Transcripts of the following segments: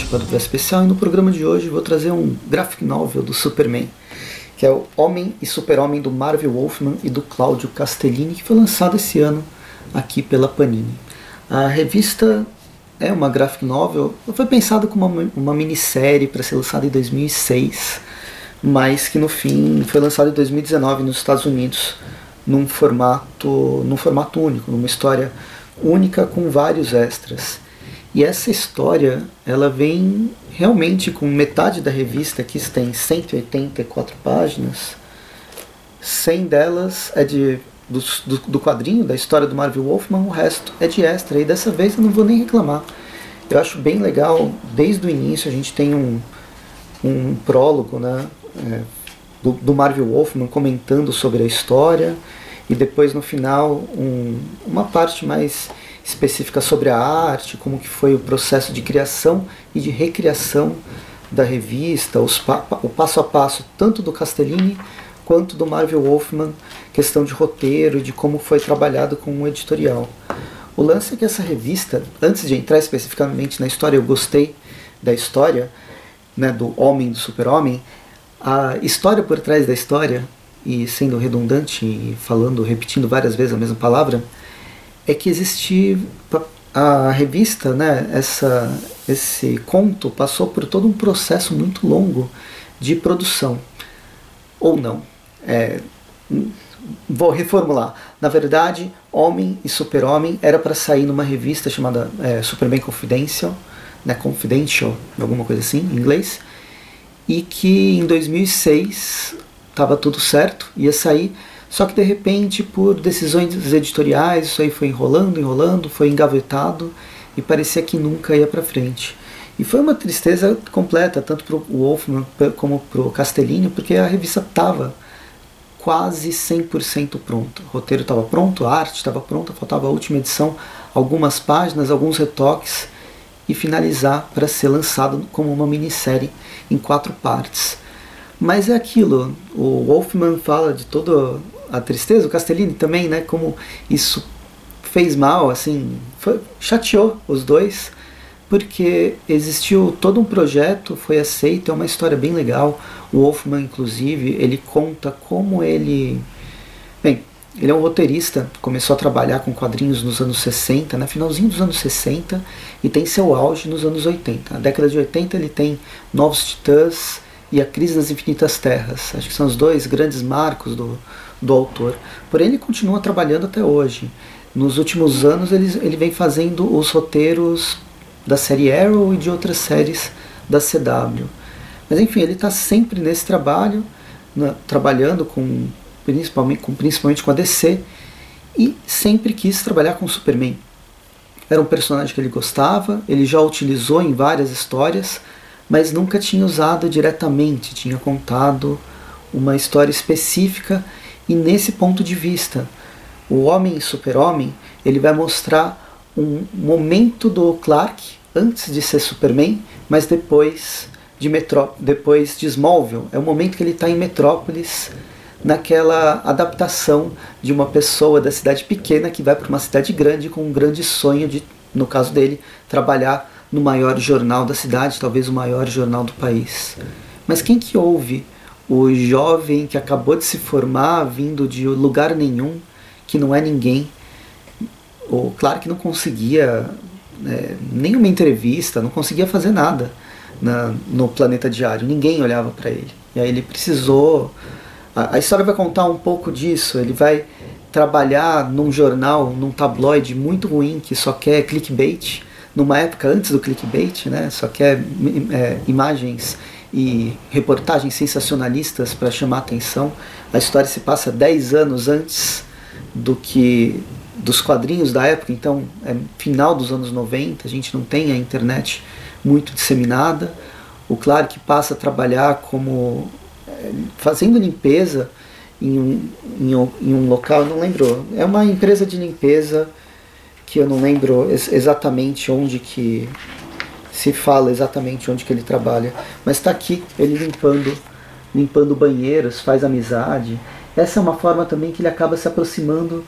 participar do Press Especial e no programa de hoje vou trazer um graphic novel do Superman, que é o Homem e Super-Homem do Marvel Wolfman e do Claudio Castellini, que foi lançado esse ano aqui pela Panini. A revista é uma graphic novel, foi pensada como uma minissérie para ser lançada em 2006, mas que no fim foi lançada em 2019 nos Estados Unidos, num formato único, numa história única com vários extras. E essa história, ela vem realmente com metade da revista, que tem 184 páginas, 100 delas é do quadrinho, da história do Marvel Wolfman, o resto é de extra, e dessa vez eu não vou nem reclamar. Eu acho bem legal, desde o início a gente tem um prólogo, né, do Marvel Wolfman comentando sobre a história, e depois no final uma parte mais específica sobre a arte, como que foi o processo de criação e de recriação da revista, o passo a passo tanto do Castellini quanto do Marvel Wolfman, questão de roteiro, de como foi trabalhado com o editorial. O lance é que essa revista, antes de entrar especificamente na história, eu gostei da história, né, do Homem e do Super-Homem. A história por trás da história, e sendo redundante e repetindo várias vezes a mesma palavra, é que a revista, né, esse conto passou por todo um processo muito longo de produção. Ou não. Vou reformular. Na verdade, Homem e Super-Homem era para sair numa revista chamada Superman Confidential, né, Confidential, alguma coisa assim, em inglês, e que em 2006 estava tudo certo, ia sair, só que de repente, por decisões editoriais, isso aí foi enrolando, foi engavetado e parecia que nunca ia para frente. E foi uma tristeza completa, tanto para o Wolfman como para o Castellini, porque a revista estava quase 100% pronta. O roteiro estava pronto, a arte estava pronta, faltava a última edição, algumas páginas, alguns retoques, e finalizar para ser lançado como uma minissérie em 4 partes. Mas é aquilo, o Wolfman fala de toda a tristeza, o Castellini também, né, como isso fez mal, assim, chateou os dois, porque existiu todo um projeto, foi aceito, é uma história bem legal. O Wolfman, inclusive, ele conta como ele é um roteirista, começou a trabalhar com quadrinhos nos anos 60, né, finalzinho dos anos 60, e tem seu auge nos anos 80. Na década de 80 ele tem Novos Titãs e A Crise das Infinitas Terras. Acho que são os dois grandes marcos do autor. Porém, ele continua trabalhando até hoje. Nos últimos anos ele vem fazendo os roteiros da série Arrow e de outras séries da CW. Mas enfim, ele está sempre nesse trabalho, né, trabalhando principalmente com a DC, e sempre quis trabalhar com o Superman. Era um personagem que ele gostava, ele já utilizou em várias histórias, mas nunca tinha usado diretamente, tinha contado uma história específica. E nesse ponto de vista, o Homem e Super-Homem, ele vai mostrar um momento do Clark antes de ser Superman, mas depois de Smallville. É o momento que ele está em Metrópolis, naquela adaptação de uma pessoa da cidade pequena que vai para uma cidade grande com um grande sonho de, no caso dele, trabalhar no maior jornal da cidade, talvez o maior jornal do país. Mas quem que ouve o jovem que acabou de se formar, vindo de lugar nenhum, que não é ninguém? O Clark não conseguia nenhuma entrevista, não conseguia fazer nada no Planeta Diário, ninguém olhava para ele. E aí ele precisou... A história vai contar um pouco disso. Ele vai trabalhar num jornal, num tabloide muito ruim, que só quer clickbait, numa época antes do clickbait, né? Só quer imagens e reportagens sensacionalistas para chamar a atenção. A história se passa 10 anos antes dos quadrinhos da época, então é final dos anos 90, a gente não tem a internet muito disseminada. O Clark passa a trabalhar como fazendo limpeza em um local, eu não lembro, é uma empresa de limpeza que eu não lembro exatamente onde que se fala exatamente onde que ele trabalha, mas está aqui ele limpando banheiros, faz amizade. Essa é uma forma também que ele acaba se aproximando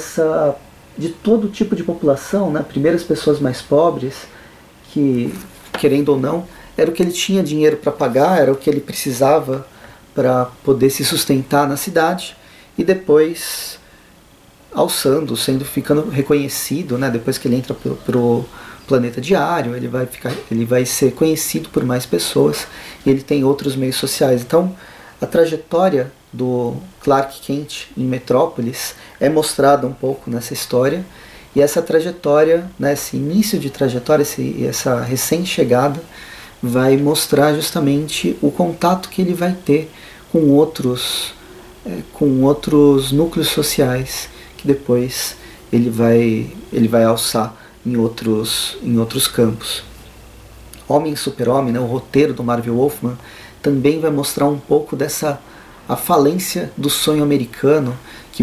de todo tipo de população, né? Primeiro as pessoas mais pobres, que querendo ou não, era o que ele tinha dinheiro para pagar, era o que ele precisava para poder se sustentar na cidade, e depois alçando, ficando reconhecido, né? Depois que ele entra pro planeta diário, ele vai ser conhecido por mais pessoas, e ele tem outros meios sociais. Então, a trajetória do Clark Kent em Metrópolis é mostrada um pouco nessa história, e essa trajetória, né, esse início de trajetória, essa recém-chegada, vai mostrar justamente o contato que ele vai ter com outros núcleos sociais que depois ele vai alçar em outros campos. Homem e Super-Homem, né, o roteiro do Marvel Wolfman, também vai mostrar um pouco a falência do sonho americano, que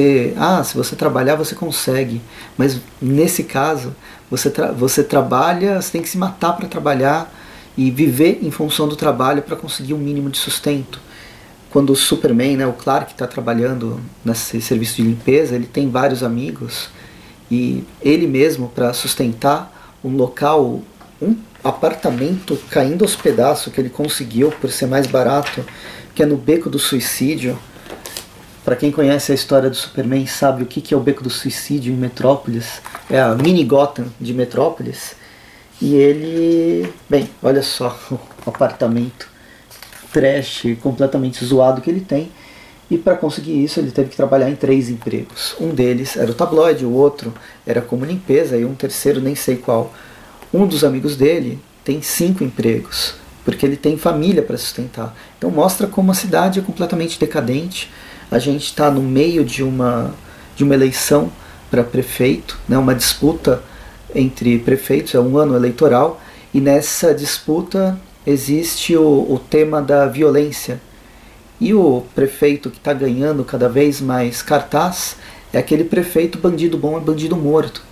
se você trabalhar você consegue, mas nesse caso você trabalha, você tem que se matar para trabalhar e viver em função do trabalho para conseguir um mínimo de sustento. Quando o Superman, né, o Clark, está trabalhando nesse serviço de limpeza, ele tem vários amigos, e ele mesmo, para sustentar um local, um apartamento caindo aos pedaços que ele conseguiu por ser mais barato, que é no Beco do Suicídio. Para quem conhece a história do Superman sabe o que é o Beco do Suicídio em Metrópolis, é a mini Gotham de Metrópolis. E ele, bem, olha só o apartamento trash, completamente zoado que ele tem. E para conseguir isso ele teve que trabalhar em 3 empregos. Um deles era o tabloide, o outro era como limpeza, e um terceiro nem sei qual. Um dos amigos dele tem 5 empregos, porque ele tem família para sustentar. Então mostra como a cidade é completamente decadente. A gente está no meio de uma eleição para prefeito, né, uma disputa entre prefeitos, é um ano eleitoral, e nessa disputa existe o tema da violência. E o prefeito que está ganhando cada vez mais cartaz é aquele prefeito bandido bom é bandido morto.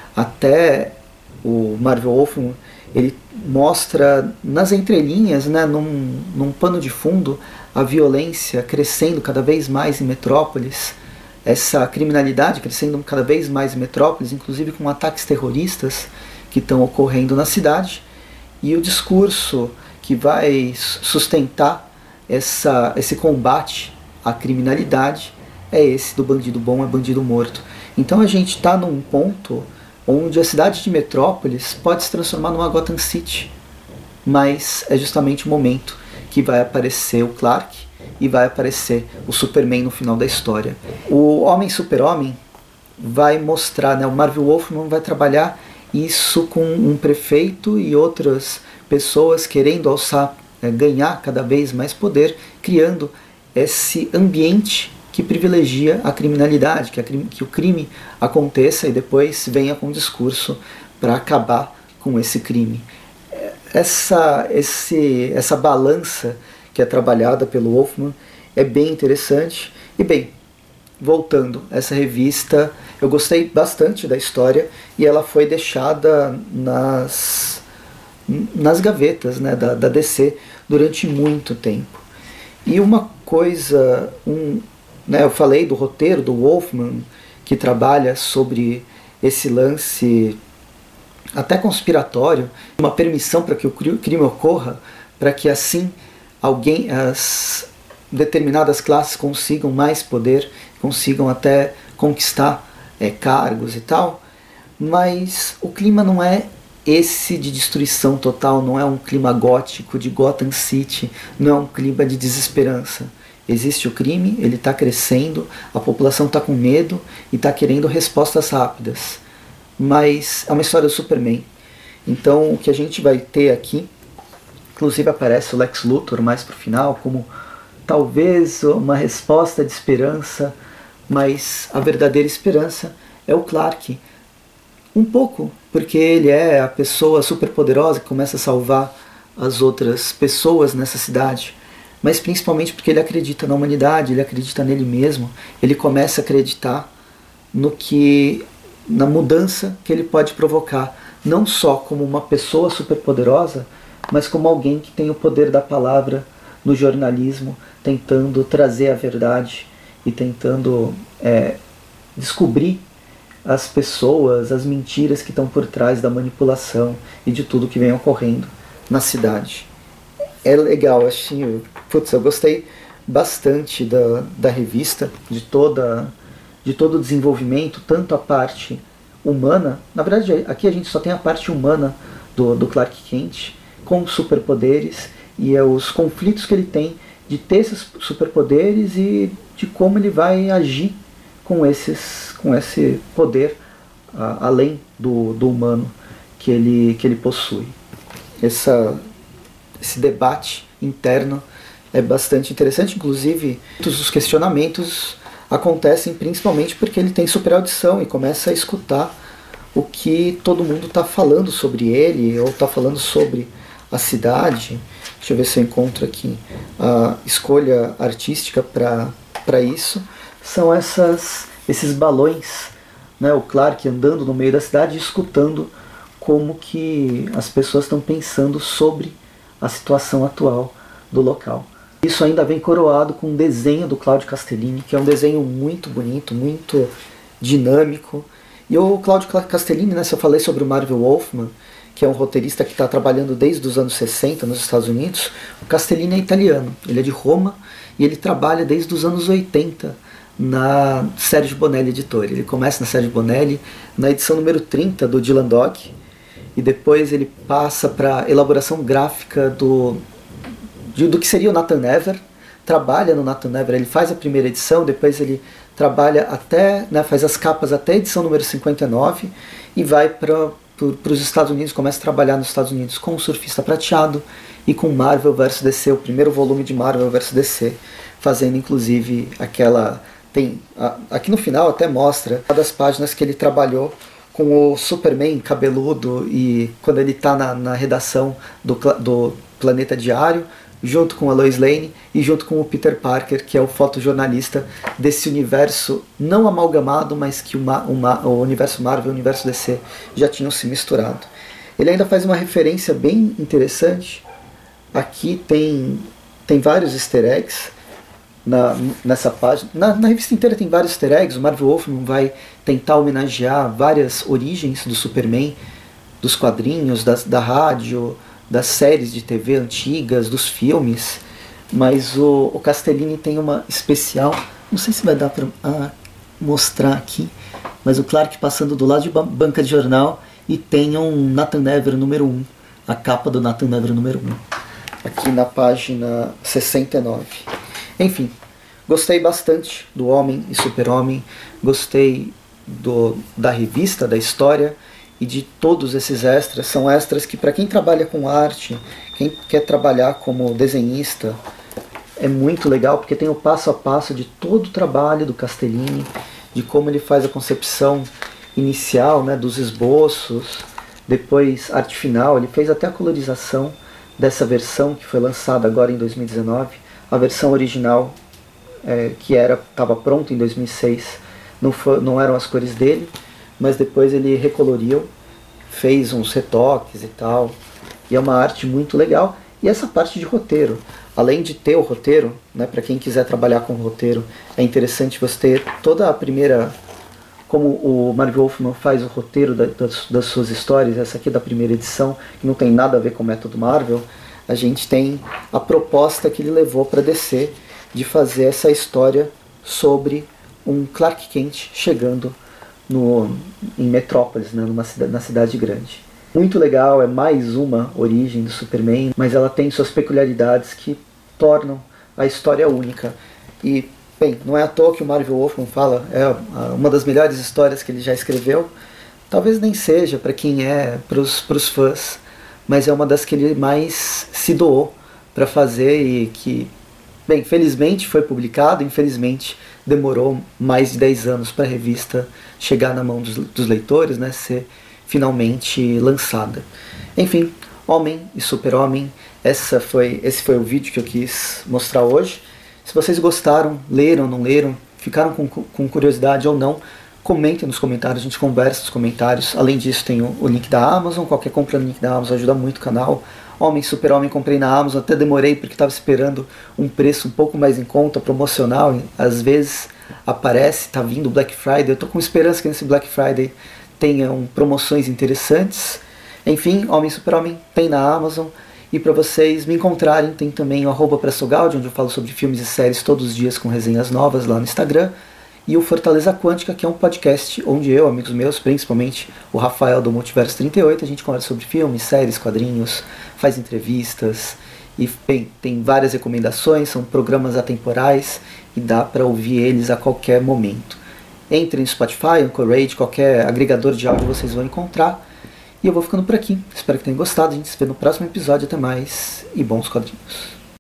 Até o Marvel Wolfman, ele mostra nas entrelinhas, né, num pano de fundo, a violência crescendo cada vez mais em Metrópolis, essa criminalidade crescendo cada vez mais em Metrópolis, inclusive com ataques terroristas que estão ocorrendo na cidade, e o discurso que vai sustentar esse combate à criminalidade é esse do bandido bom é bandido morto. Então a gente está num ponto onde a cidade de Metrópolis pode se transformar numa Gotham City, mas é justamente o momento que vai aparecer o Clark e vai aparecer o Superman no final da história. O Homem Super-Homem vai mostrar, né, o Marvel Wolfman vai trabalhar isso com um prefeito e outras pessoas querendo alçar, ganhar cada vez mais poder, criando esse ambiente que privilegia a criminalidade, que o crime aconteça e depois venha com um discurso para acabar com esse crime. Essa balança que é trabalhada pelo Wolfman é bem interessante. E bem, voltando, essa revista, eu gostei bastante da história e ela foi deixada nas gavetas, né, da DC durante muito tempo. E uma coisa, né, eu falei do roteiro do Wolfman, que trabalha sobre esse lance até conspiratório, uma permissão para que o crime ocorra, para que assim as determinadas classes consigam mais poder, consigam até conquistar cargos e tal. Mas o clima não é esse de destruição total, não é um clima gótico de Gotham City, não é um clima de desesperança. Existe o crime, ele está crescendo, a população está com medo e está querendo respostas rápidas. Mas é uma história do Superman. Então o que a gente vai ter aqui, inclusive aparece o Lex Luthor mais pro final, como talvez uma resposta de esperança, mas a verdadeira esperança é o Clark. Um pouco, porque ele é a pessoa superpoderosa que começa a salvar as outras pessoas nessa cidade, mas principalmente porque ele acredita na humanidade, ele acredita nele mesmo, ele começa a acreditar na mudança que ele pode provocar, não só como uma pessoa superpoderosa, mas como alguém que tem o poder da palavra no jornalismo, tentando trazer a verdade e tentando descobrir as pessoas, as mentiras que estão por trás da manipulação e de tudo que vem ocorrendo. na cidade. É legal, assim, putz, eu gostei bastante da revista, de todo o desenvolvimento, tanto a parte humana, na verdade aqui a gente só tem a parte humana do Clark Kent, com superpoderes, e os conflitos que ele tem de ter esses superpoderes e de como ele vai agir com esse poder além do humano que ele possui. Esse debate interno é bastante interessante, inclusive todos os questionamentos acontecem principalmente porque ele tem superaudição e começa a escutar o que todo mundo está falando sobre ele ou está falando sobre a cidade. Deixa eu ver se eu encontro aqui a escolha artística para isso. São esses balões, né? O Clark andando no meio da cidade e escutando como que as pessoas estão pensando sobre a situação atual do local. Isso ainda vem coroado com um desenho do Claudio Castellini, que é um desenho muito bonito, muito dinâmico. E o Claudio Castellini, né, se eu falei sobre o Marvel Wolfman, que é um roteirista que está trabalhando desde os anos 60 nos Estados Unidos, o Castellini é italiano, ele é de Roma e ele trabalha desde os anos 80 na Sergio Bonelli Editore. Ele começa na Sergio Bonelli na edição número 30 do Dylan Dog e depois ele passa para a elaboração gráfica do que seria o Nathan Never, trabalha no Nathan Never, ele faz a primeira edição, depois ele trabalha até, né, faz as capas até a edição número 59 e vai para os Estados Unidos, começa a trabalhar nos Estados Unidos com o Surfista Prateado e com Marvel vs DC, o primeiro volume de Marvel vs DC, fazendo inclusive aqui no final até mostra uma das páginas que ele trabalhou com o Superman cabeludo e quando ele está na redação do Planeta Diário, junto com a Lois Lane e junto com o Peter Parker, que é o fotojornalista desse universo não amalgamado, mas que o universo Marvel e o universo DC já tinham se misturado. Ele ainda faz uma referência bem interessante. Aqui tem vários easter eggs nessa página. Na revista inteira tem vários easter eggs. O Marvel Wolfman vai tentar homenagear várias origens do Superman, dos quadrinhos, da rádio, das séries de TV antigas, dos filmes, mas o Castellini tem uma especial, não sei se vai dar para mostrar aqui, mas o Clark passando do lado de banca de jornal e tem um Nathan Never número 1, a capa do Nathan Never número 1, aqui na página 69. Enfim, gostei bastante do Homem e Super-Homem, gostei da revista, da história, e de todos esses extras. São extras que, para quem trabalha com arte, quem quer trabalhar como desenhista, é muito legal, porque tem o passo a passo de todo o trabalho do Castellini, de como ele faz a concepção inicial, né, dos esboços, depois arte final. Ele fez até a colorização dessa versão que foi lançada agora em 2019. A versão original, que estava pronta em 2006, não eram as cores dele, mas depois ele recoloriu, fez uns retoques e tal, e é uma arte muito legal. E essa parte de roteiro, além de ter o roteiro, né, para quem quiser trabalhar com roteiro, é interessante você ter toda a primeira, como o Marvel Wolfman faz o roteiro das suas histórias, essa aqui é da primeira edição, que não tem nada a ver com o método Marvel, a gente tem a proposta que ele levou para DC de fazer essa história sobre um Clark Kent chegando em Metrópolis, né, na cidade grande. Muito legal, é mais uma origem do Superman, mas ela tem suas peculiaridades que tornam a história única. E, bem, não é à toa que o Marvel Wolfman fala, é uma das melhores histórias que ele já escreveu. Talvez nem seja para quem para os fãs, mas é uma das que ele mais se doou para fazer e que, bem, felizmente foi publicado, infelizmente demorou mais de 10 anos para a revista chegar na mão dos leitores, né, ser finalmente lançada. Enfim, Homem e Super-Homem, esse foi o vídeo que eu quis mostrar hoje. Se vocês gostaram, leram, não leram, ficaram com curiosidade ou não, comentem nos comentários, a gente conversa nos comentários. Além disso, tem o link da Amazon, qualquer compra no link da Amazon ajuda muito o canal. Homem e Super-Homem comprei na Amazon, até demorei porque estava esperando um preço um pouco mais em conta, promocional. Às vezes aparece, está vindo o Black Friday, eu estou com esperança que nesse Black Friday tenham promoções interessantes. Enfim, Homem e Super-Homem tem na Amazon E para vocês me encontrarem, tem também o @pressogaldi, onde eu falo sobre filmes e séries todos os dias com resenhas novas lá no Instagram. E o Fortaleza Quântica, que é um podcast onde eu, amigos meus, principalmente o Rafael do Multiverso 38, a gente conversa sobre filmes, séries, quadrinhos, faz entrevistas e bem, tem várias recomendações, são programas atemporais e dá para ouvir eles a qualquer momento. Entre no Spotify, Anchorage, qualquer agregador de áudio vocês vão encontrar. E eu vou ficando por aqui. Espero que tenham gostado. A gente se vê no próximo episódio. Até mais e bons quadrinhos.